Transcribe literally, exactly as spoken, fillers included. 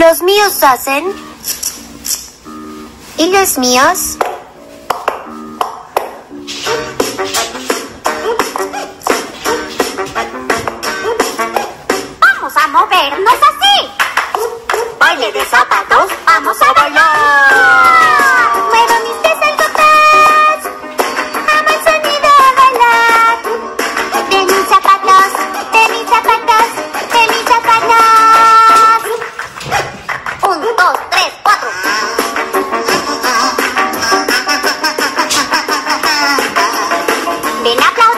Los míos hacen... ¿Y los míos? Vamos a movernos así. Baile de zapatos, vamos a bailar. Muevo mis pies al compás. Amo el sonido a bailar. De mis zapatos, de mis zapatos, de mis zapatos. Un, dos, tres, cuatro. Ven, aplausos.